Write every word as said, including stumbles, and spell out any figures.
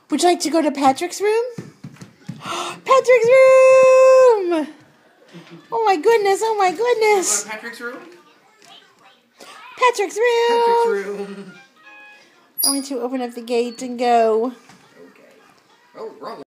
Would you like to go to Patrick's room? Patrick's room! Oh my goodness, oh my goodness. Go to Patrick's room? Patrick's room! Patrick's room. I'm going to open up the gate and go. Okay. Oh, wrong.